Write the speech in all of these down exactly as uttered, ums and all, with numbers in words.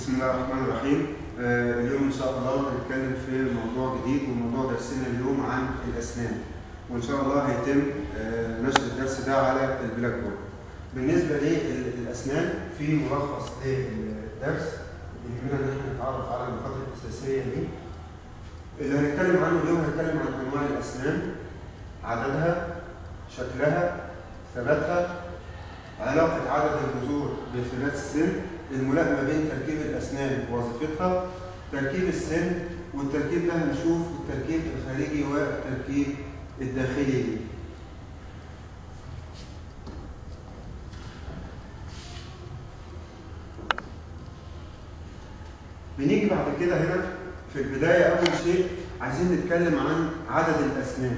بسم الله الرحمن الرحيم. آه اليوم إن شاء الله هنتكلم في موضوع جديد، وموضوع درسنا اليوم عن الأسنان، وإن شاء الله هيتم آه نشر الدرس ده على البلاك بورد. بالنسبة للأسنان في ملخص للدرس يهمنا إن احنا نتعرف على النقاط الأساسية دي. اللي هنتكلم عنه اليوم هنتكلم عن أنواع الأسنان، عددها، شكلها، ثباتها، علاقة عدد الجذور بثبات السن، الملائمة بين تركيب الأسنان ووظيفتها، تركيب السن، والتركيب ده هنشوف التركيب الخارجي والتركيب الداخلي ليه. بنيجي بعد كده هنا في البداية أول شيء عايزين نتكلم عن عدد الأسنان.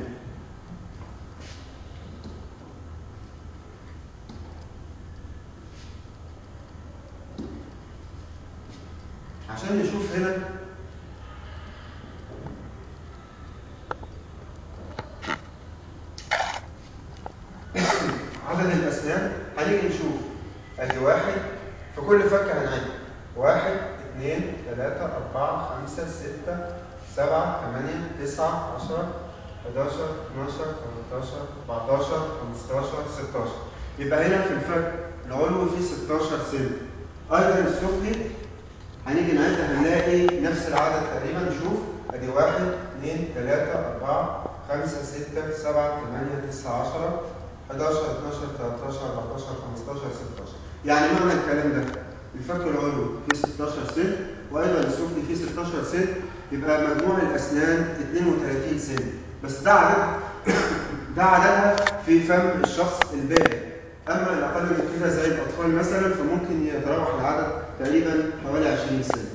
عشان نشوف هنا عدد الأسنان، هنيجي نشوف أدي واحد، في كل فك هنعد واحد، اثنين، ثلاثة، أربعة، خمسة، ستة، سبعة، ثمانية، تسعة، عشرة، حداشر، اثناشر، ثلاثتاشر، أربعتاشر، خمستاشر، ستاشر. يبقى هنا في الفك العلوي فيه ستاشر سن. أيضا السفلي هنيجي نعد هنلاقي نفس العدد تقريبا. نشوف أدي واحد، اثنين، ثلاثة، أربعة، خمسة، ستة، سبعة، ثمانية، تسعة، عشرة، حداشر، اثناشر، ثلاثتاشر، أربعتاشر، خمستاشر، ستاشر. يعني معنى الكلام ده الفك العلوي فيه ستاشر سن، وايضا السفلي فيه ستاشر سن، يبقى مجموع الاسنان اثنين وثلاثين سن. بس ده عدد ده عددها في فم الشخص البالغ. اما الاقل من كده زي الاطفال مثلا فممكن يتراوح العدد تقريبا حوالي عشرين سن.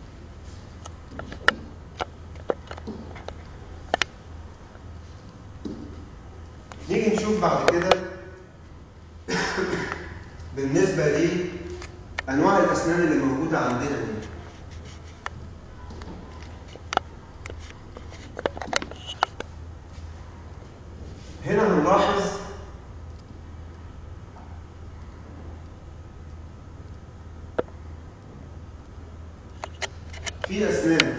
نيجي نشوف بعد كده بالنسبه لانواع الاسنان اللي موجوده عندنا دي. هنا هنلاحظ في اسنان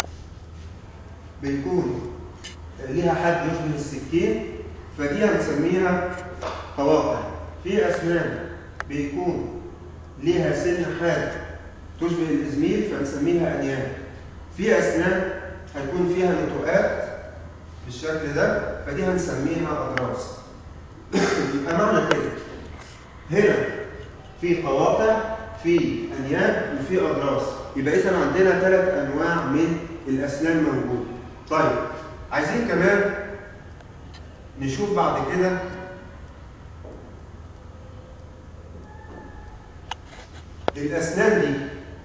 بيكون ليها حد يشبه السكين فدي هنسميها قواطع. في اسنان بيكون ليها سن حاد تشبه الازميل فنسميها انياب. في اسنان هيكون فيها نتوءات بالشكل ده فدي هنسميها اضراس. يبقى معنى كده هنا في قواطع، في انياب، وفي اضراس. يبقى اذا عندنا ثلاث انواع من الاسنان موجوده. طيب عايزين كمان نشوف بعد كده الاسنان دي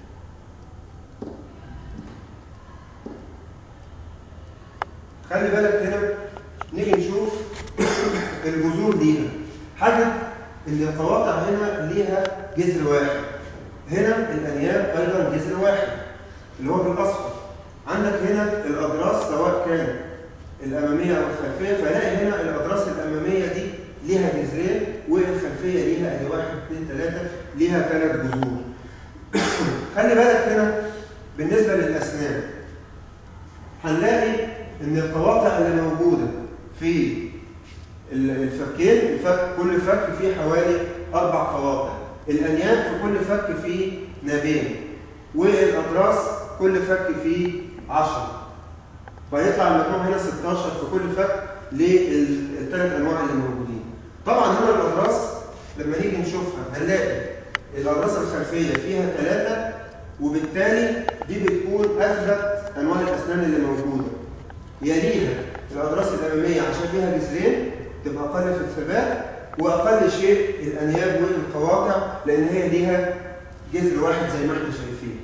خلي بالك هنا نيجي نشوف الجذور ليها. حاجه ان القواطع هنا ليها جذر واحد، هنا الانياب ايضا جذر واحد اللي هو بالاصفر. عندك هنا الاضراس سواء كان الاماميه او الخلفيه، فلاقي هنا الاضراس الاماميه دي ليها جذرين والخلفيه ليها ادي واحد، اثنين، ثلاثه، ليها ثلاث جذور. خلي بالك هنا بالنسبه للاسنان هنلاقي ان القواطع اللي موجوده في الفكين، الفك كل فك فيه حوالي اربع قواطع. الانياب في كل فك فيه نابين، والاضراس كل فك فيه عشرة. فيطلع المجموع هنا ستاشر في كل فك للثلاث انواع اللي موجودين. طبعا هنا الاضراس لما نيجي نشوفها هنلاقي الاضراس الخلفيه فيها ثلاثه، وبالتالي دي بتكون اثبت انواع الاسنان اللي موجوده. يليها الاضراس الاماميه عشان فيها جذرين تبقى اقل في الثبات، واقل شيء الانياب والقواطع لان هي ليها جذر واحد زي ما احنا شايفين.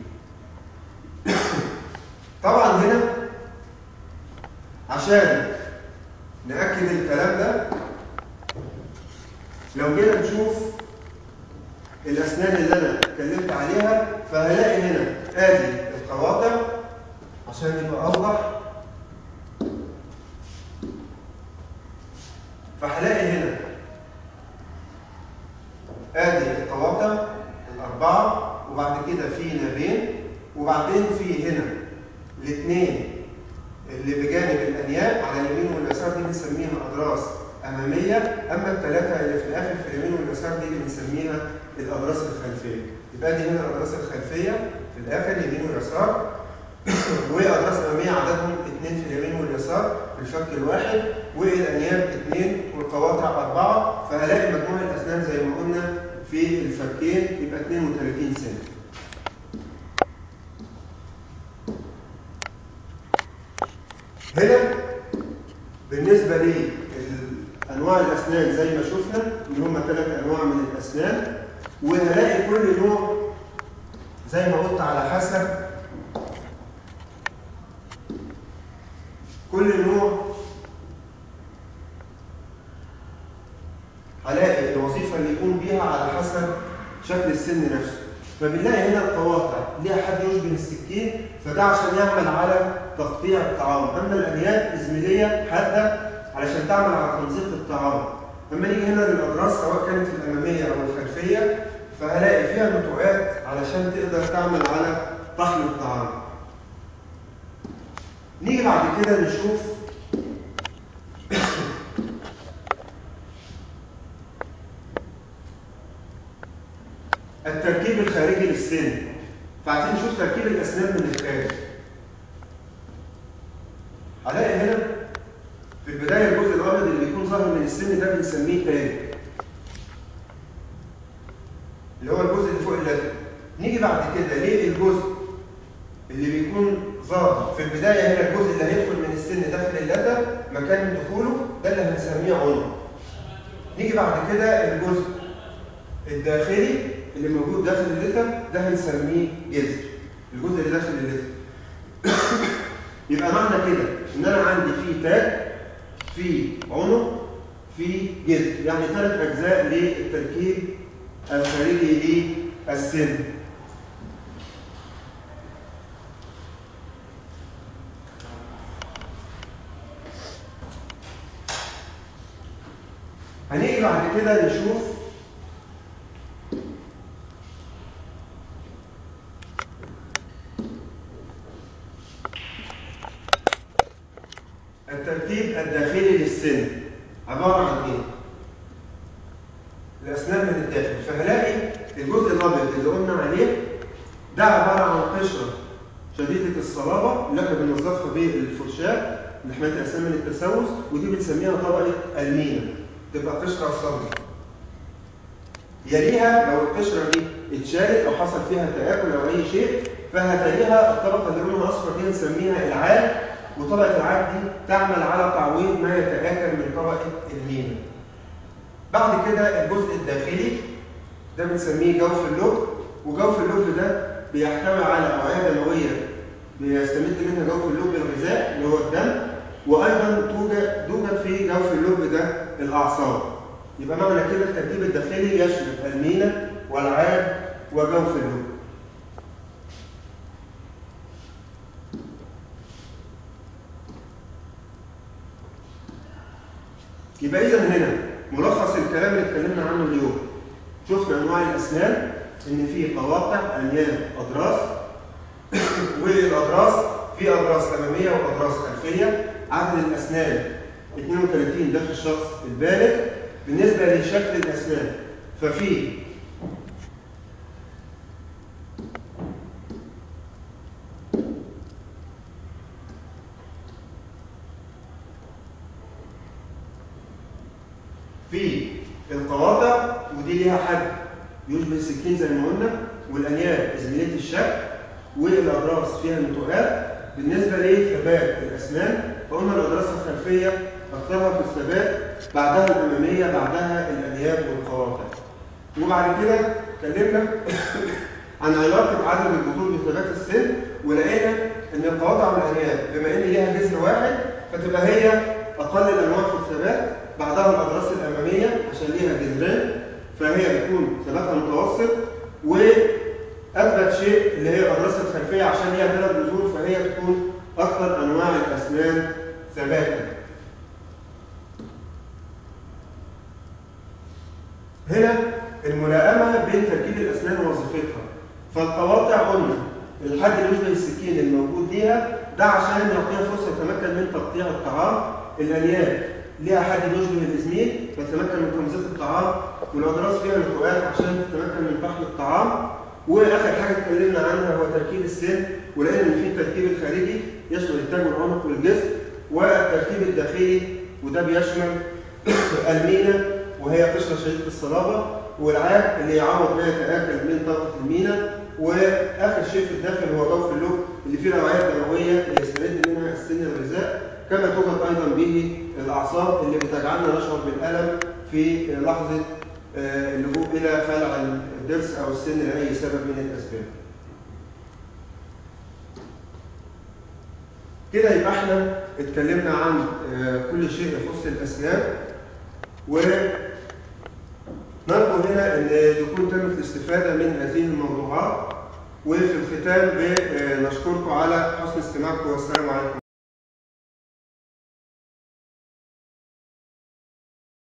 طبعا هنا عشان ناكد الكلام ده لو جينا نشوف الاسنان اللي انا اتكلمت عليها فهلاقي هنا ادي القواطع عشان يبقى اوضح. فهلاقي هنا ادي القواطع الاربعه، وبعد كده في نابين، وبعدين في هنا الاثنين اللي بجانب الانياب على اليمين واليسار دي بنسميها اضراس اماميه، اما الثلاثه اللي في الاخر في اليمين واليسار دي اللي بنسميها الاضراس الخلفيه. يبقى دي هنا الاضراس الخلفيه في الاخر اليمين واليسار، واضراس اماميه عددهم اثنين في اليمين واليسار في الفك الواحد، والانياب اثنين والقواطع اربعه، فهلاقي مجموع الاسنان زي ما قلنا في الفكين يبقى اثنين وثلاثين سم. هنا بالنسبه لانواع الاسنان زي ما شفنا اللي هم ثلاث انواع من الاسنان، وهلاقي كل نوع زي ما قلت على حسب كل نوع هلاقي الوظيفه اللي يقوم بيها على حسب شكل السن نفسه. فبنلاقي هنا القواطع ليها حد يشبه السكين، فده عشان يعمل على تقطيع الطعام، اما الانياب ازميليه حاده علشان تعمل على تمزيق الطعام. اما نيجي هنا للاضراس سواء كانت الاماميه او الخلفيه فهلاقي فيها نتوءات علشان تقدر تعمل على طحن الطعام. نيجي بعد كده نشوف التركيب الخارجي للسن. فعايزين نشوف تركيب الاسنان من الخارج. هلاقي هنا في البدايه الجزء الابيض اللي بيكون ظاهر من السن ده بنسميه تاج، اللي هو الجزء اللي فوق اللثه. نيجي بعد كده ليه الجزء اللي بيكون ظاهر في البدايه هنا الجزء اللي هيدخل من السن داخل اللثه مكان دخوله ده اللي هنسميه عنق. نيجي بعد كده الجزء الداخلي اللي موجود داخل اللثه ده هنسميه جذر، الجزء اللي داخل اللثه. يبقى معنى كده ان انا عندي في تاج، في عنق، في جذر، يعني ثلاث اجزاء للتركيب الخارجي للسن. هنيجي بعد كده نشوف التركيب الداخلي للسن عباره عن ايه؟ الاسنان من الداخل. فهلاقي الجزء الابيض اللي قلنا عليه ده عباره عن قشره شديده الصلابه اللي احنا بنوظفها بالفرشاه لحمايه الاسنان من التسوس، ودي بنسميها طبقه المينا، تبقى قشره صلبه. يليها لو القشره دي اتشالت او حصل فيها تاكل او اي شيء فهتليها الطبقه اللي لونها اصفر دي نسميها العاج، وطبقه العاج دي تعمل على تعويض ما يتاكل من طبقه المينا. بعد كده الجزء الداخلي ده بنسميه جوف اللب، وجوف اللب ده بيحتوي على اوعيه دمويه بيستمد منها جوف اللب الغذاء اللي هو الدم، وايضا توجد توجد في جوف اللب ده الاعصاب. يبقى معنى كده التركيب الداخلي يشمل المينا والعاج وجوف اللب. يبقى اذا هنا ملخص الكلام اللي اتكلمنا عنه اليوم. شفنا انواع الاسنان ان في قواطع، انياب، اضراس، والاضراس في اضراس اماميه واضراس خلفيه. عدد الاسنان اثنين وثلاثين ده في الشخص البالغ. بالنسبه لشكل الاسنان ففي في القواطع ودي ليها حد يشبه السكين زي ما قلنا، والانياب ازميليه الشكل، والاضراس فيها نتوءات. بالنسبه لثبات الاسنان فقلنا الاضراس الخلفيه اكثرها في الثبات، بعدها الاماميه، بعدها الانياب والقواطع. وبعد كده اتكلمنا عن علاقه عدد الجذور بثبات السن، ولقينا ان القواطع والانياب بما ان ليها جذر واحد فتبقى هي اقل الانواع في الثبات، بعدها الاضراس الاماميه عشان ليها جذرين فهي بتكون ثباتها متوسط، واثبت شيء اللي هي الاضراس الخلفيه عشان ليها ثلاث جذور فهي بتكون اكثر انواع الاسنان ثباتا. هنا الملائمه بين تركيب الاسنان ووظيفتها. فالقواطع قلنا الحد اللي يشبه السكين الموجود ليها ده عشان يعطيها فرصه تتمكن من تقطيع الطعام. الالياف ليها حد يشبه الازميل فتتمكن من تمزيق الطعام، والاضراس فيها نتوءات عشان تتمكن من طحن الطعام. واخر حاجه اتكلمنا عنها هو تركيب السن، ولقينا ان في التركيب الخارجي يشمل التاج والعنق والجسم، والتركيب الداخلي وده بيشمل المينا وهي قشره شديده الصلابه، والعاج اللي يعوض ما يتاكل من طاقه المينا، واخر شيء في الداخل هو جوف اللب اللي فيه الاوعيه الدمويه اللي يستمد منها السن الغذاء، كما توجد ايضا به الاعصاب اللي بتجعلنا نشعر بالالم في لحظه اللجوء الى خلع الضرس او السن لاي سبب من الاسباب. كده يبقى احنا اتكلمنا عن كل شيء يخص الاسنان، ونرجو هنا ان تكون تمت الاستفاده من هذه الموضوعات، وفي الختام بنشكركم على حسن استماعكم والسلام عليكم.